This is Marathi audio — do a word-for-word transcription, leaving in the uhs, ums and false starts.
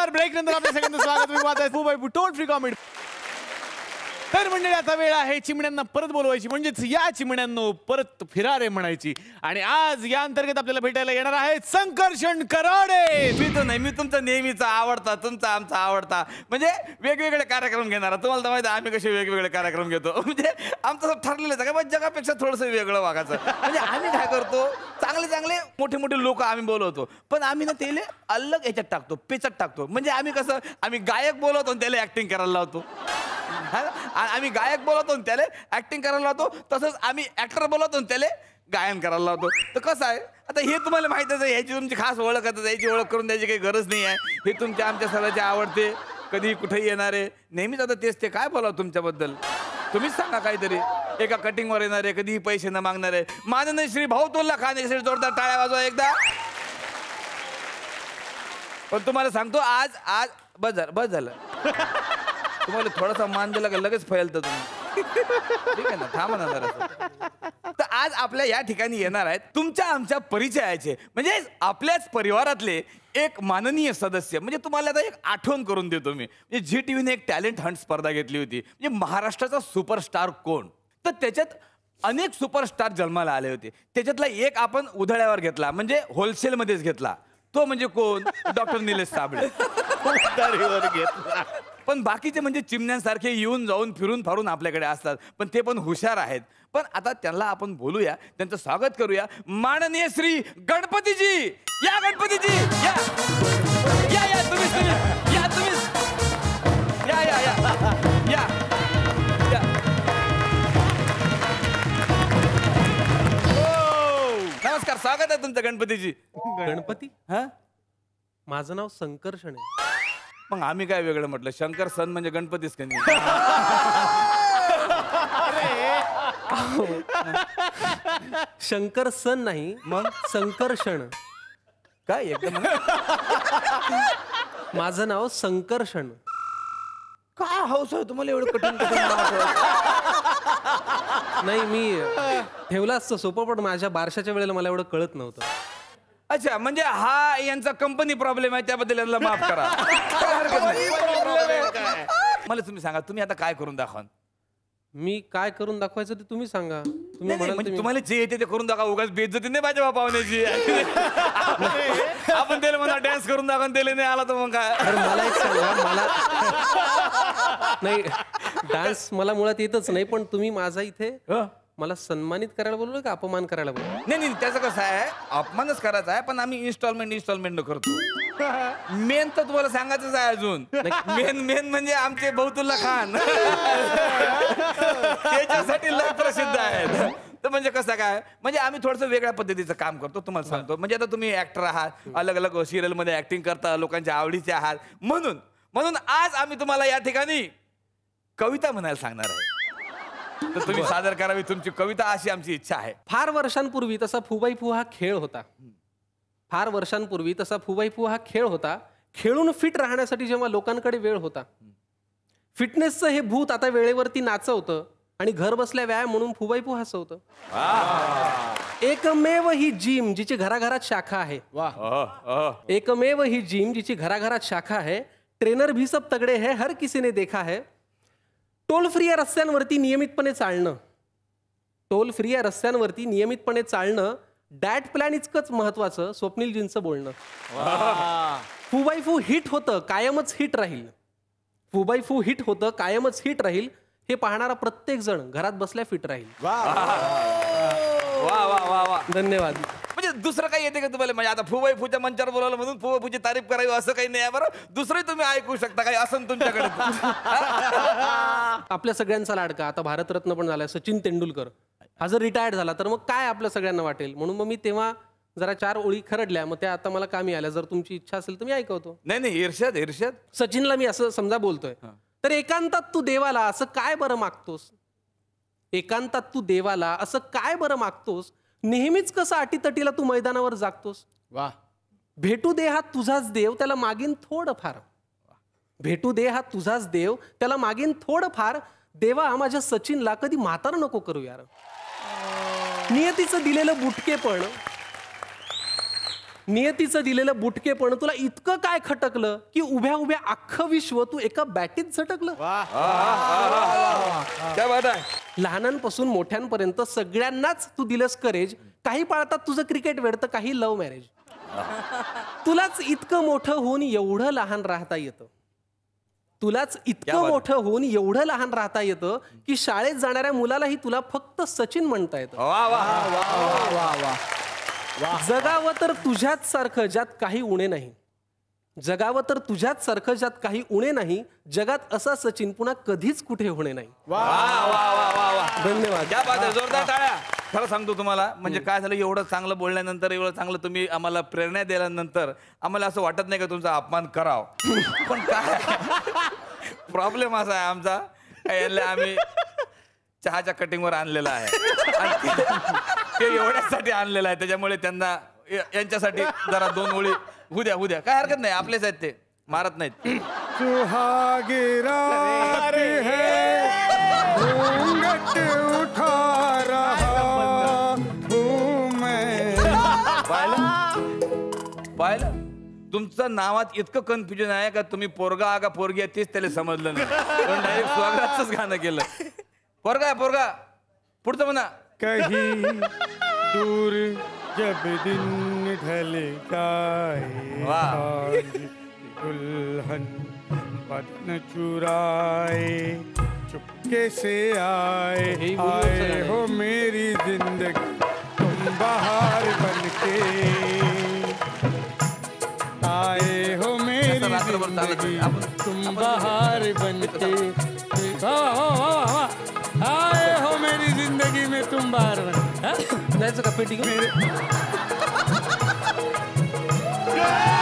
नमस्कार. ब्रेक नंतर आपल्या सगळ्यांचं स्वागत. मी वाद आहे फुबाई टोल फ्री कॉमेडी. तर मंडळी आता वेळ आहे चिमण्यांना परत बोलवायची, म्हणजेच या चिमण्यांनो परत फिरारे म्हणायची. आणि आज या अंतर्गत आपल्याला भेटायला येणार आहेत संकर्षण कराडे. मी तर नाही, मी तुमचा नेहमीचा आवडता, तुमचा आमचा आवडता, म्हणजे वेगवेगळे कार्यक्रम घेणार. तुम्हाला तर माहिती आहे आम्ही कसे वेगवेगळे कार्यक्रम घेतो. म्हणजे आमचं ठरलेलं आहे का जगापेक्षा थोडंसं वेगळं वागायचं. म्हणजे आम्ही काय करतो, चांगले चांगले मोठे मोठे लोक आम्ही बोलवतो, पण आम्ही ना त्याला अलग याच्यात टाकतो, पेचात टाकतो. म्हणजे आम्ही कसं, आम्ही गायक बोलवतो आणि त्याला ऍक्टिंग करायला लावतो. आम्ही गायक बोलवतो आणि त्याला ऍक्टिंग करायला लावतो, तसंच आम्ही ऍक्टर बोलवतो आणि त्याला गायन करायला लावतो. तर कसं आहे आता हे तुम्हाला माहितच आहे, ह्याची तुमची खास ओळख आहे, याची ओळख करून द्यायची काही गरज नाही आहे. हे तुमच्या आमच्या सर्वांचे आवडते, कधी कुठेही येणारे, नेहमीच आता तेच ते काय बोलावं तुमच्याबद्दल. तुम्हीच सांगा काहीतरी. एका कटिंगवर येणारे, कधीही पैसे न मागणारे माननीय श्री भाऊतुल्ला खान यांच्यासाठी जोरदार टाळ्या वाजवा एकदा. पण तुम्हाला सांगतो आज आज बस झालं बस झालं तुम्हाला थोडासा मान दिला का लगेच फैलतं तुम्ही. ठीक आहे ना, थांबा ना जरा. तर आज आपल्या या ठिकाणी येणार आहेत तुमच्या आमच्या परिचयाचे, म्हणजे आपल्याच परिवारातले एक माननीय सदस्य. म्हणजे तुम्हाला आता एक आठवण करून देतो मी. म्हणजे झी टीव्हीने एक टॅलेंट हंट स्पर्धा घेतली होती, म्हणजे महाराष्ट्राचा सुपरस्टार कोण. तर त्याच्यात अनेक सुपरस्टार जन्माला आले होते. त्याच्यातला एक आपण उधळ्यावर घेतला, म्हणजे होलसेलमध्येच घेतला. तो म्हणजे कोण, डॉक्टर निलेश साबळे. घेतला. पण बाकीचे म्हणजे चिमण्यांसारखे येऊन जाऊन फिरून फारून आपल्याकडे असतात, पण ते पण हुशार आहेत. पण आता त्यांना आपण बोलूया, त्यांचं स्वागत करूया. माननीय श्री गणपतीजी, या गणपतीजी या या या तुम्ही तुम्ही या तुम्ही या या या या या. नमस्कार, स्वागत आहे तुमचं गणपतीजी. गणपती? हा, माझं नाव संकर्षण आहे. मग आम्ही काय वेगळं म्हटलं, शंकर सन म्हणजे गणपतीच का नाही. शंकर सन नाही, मग संकर्षण. काय एकदम माझं नाव संकर्षण. काय हौस आहे तुम्हाला एवढं कठीण कठीण नाव? नाही, मी ठेवलं असतं सोपं, पण माझ्या बारशाच्या वेळेला मला एवढं कळत नव्हतं. अच्छा, म्हणजे हा यांचा कंपनी प्रॉब्लेम आहे, त्याबद्दल यांना माफ करा. मला तुम्ही सांगा, तुम्ही आता काय करून दाखवा. मी काय करून दाखवायचं ते तुम्ही सांगा. तुम्ही म्हणजे तुम्हाला जे येते ते करून दाखवा, उगाच बेइज्जती नाही पाहिजे पाहुण्याची. आपण त्याला म्हणा डान्स करून दाखवा, त्याला नाही आला तर मग काय. मला एक सांगा, मला नाही डान्स मला मुळात येतच नाही, पण तुम्ही माझा इथे मला सन्मानित करायला बोललो का अपमान करायला बोललो? नाही नाही, त्याचं कसं आहे, अपमानच करायचा आहे, पण आम्ही इन्स्टॉलमेंट इन्स्टॉलमेंट न करतो. मेन तर तुम्हाला सांगायचंच आहे अजून. मेन मेन म्हणजे आमचे भाऊतुल्ला खान, त्याच्यासाठी लय प्रसिद्ध आहेत. तर म्हणजे कसं काय, म्हणजे आम्ही थोडंसं वेगळ्या पद्धतीचं काम करतो. तुम्हाला सांगतो, म्हणजे आता तुम्ही ऍक्टर आहात, अलग अलग सिरियल मध्ये ऍक्टिंग करता, लोकांच्या आवडीचे आहात, म्हणून म्हणून आज आम्ही तुम्हाला या ठिकाणी कविता म्हणायला सांगणार आहे. तर तुम्ही सादर करावी तुमची कविता, अशी आमची इच्छा आहे. फार वर्षांपूर्वी तसा फुबाई फू हा खेळ होता. फार वर्षांपूर्वी तसा फुबाई फू हा खेळ होता. खेळून फिट राहण्यासाठी जेव्हा लोकांकडे वेळ होता, फिटनेसचं हे भूत आता वेळेवरती नाचवतं आणि घर बसल्या व्यायाम म्हणून फुबाई फू हसवतं. एकमेव ही जिम जिची घराघरात शाखा आहे. एकमेव ही जिम जिची घराघरात शाखा है. ट्रेनर भी सब तगड़े है, हर किसी ने देखा है. टोल फ्री या रस्त्यांवरती नियमितपणे चालणं, टोल फ्री या रस्त्यांवरती नियमितपणे चालणं, डॅट प्लॅन इतकंच महत्वाचं स्वप्नीलजींचं बोलणं. फुबाई फू हिट होतं, कायमच हिट राहील. फुबाई फू हिट होतं, कायमच हिट राहील. हे पाहणारा प्रत्येक जण घरात बसल्या फिट राहील. वा वा वा वा, धन्यवाद. म्हणजे दुसरं काही येते का तुम्हाला? म्हणजे आता फुबाई फूच्या मंचावर बोलावलं म्हणून फुबाई फूची तारीफ करावी असं काही नाही आहे बरं. दुसरंही तुम्ही ऐकू शकता, काही असं तुमच्याकडे. आपल्या सगळ्यांचा लाडका, आता भारतरत्न पण झालाय, सचिन तेंडुलकर हा जर रिटायर्ड झाला तर मग काय आपल्या सगळ्यांना वाटेल. म्हणून मग मी तेव्हा जरा चार ओळी खरडल्या, मग त्या आता मला कामी आल्या. जर तुमची इच्छा असेल तर मी ऐकवतो. नाही नाही, इर्षद इर्षद. सचिनला मी असं समजा बोलतोय, तर एकांतात तू देवाला असं काय बरं मागतोस. एकांतात तू देवाला असं काय बरं मागतोस. नेहमीच कसं अटीतटीला तू मैदानावर जागतोस. वा. भेटू दे हा तुझाच देव, त्याला मागीन थोडं फार. भेटू दे हा तुझाच देव, त्याला मागीन थोडं फार. देवा माझ्या सचिनला कधी म्हातार नको करू यार. नियतीचं दिलेलं बुटके पण नियतीचं दिलेलं बुटकेपण तुला इतकं काय खटकलं की उभ्या उभ्या अख्खं विश्व तू एका बॅटीत झटकलं. क्या बात आहे. लहानांपासून मोठ्यांपर्यंत सगळ्यांनाच तू दिलंस करेज. काही पाळतात तुझं क्रिकेट वेळ तर काही लव्ह मॅरेज. तुलाच इतकं मोठं होऊन एवढं लहान राहता येतं. तुलाच इतकं मोठं होऊन एवढं लहान राहता येतं की शाळेत जाणाऱ्या मुलालाही तुला फक्त सचिन म्हणता येतं. वा वा वा वा वा. जगावं तर तुझ्याच सारखं ज्यात काही उणे नाही. जगावं तर तुझ्याच सारखं ज्यात काही उणे नाही. जगात असा सचिन पुन्हा कधीच कुठे होणे नाही. वा वा वा वा वा. धन्यवाद. क्या बात आहे. जोरदार टाळ्या. खरं सांगतो तुम्हाला, म्हणजे काय झालं, एवढं चांगलं बोलल्यानंतर, एवढं चांगलं तुम्ही आम्हाला प्रेरणा दिल्यानंतर आम्हाला असं वाटत नाही का तुमचा अपमान करावं. पण काय प्रॉब्लेम असा आहे आमचा, काय याला आम्ही चहाच्या कटिंगवर आणलेला आहे आणि ते एवढ्यासाठी आणलेलं आहे. त्याच्यामुळे त्यांना यांच्यासाठी जरा दोन ओळी उद्या उद्या काय हरकत नाही, आपलेच आहेत ते, मारत नाहीत. सुहागी रात है घूंघट उठा रहा हूं मैं. पाहिलं पाहिलं तुमचं नावात इतकं कन्फ्युजन आहे का तुम्ही पोरगा का पोरगी आहे तेच त्याला समजलं नाही. पण डायरेक्ट स्वागताचंच गाणं केलं. पोरगा आहे पोरगा. पुढचं म्हणा. कहीं दूर जब दिन ढल जाए वाह. आज दुल्हन बदन चुराए चुपके से आए यही बोलो आए सर. हो मेरी जिंदगी तुम बहार बनके आए हो मेरी ऐसा रात्रभर चालत जिंदगी आहे. आपण- तुम आपण- बहार बनके वाह वाह वाह वाह आए हो मेरी जिंदगी में तुम बहार बन. जायचं का पेटी घेऊन? मेरे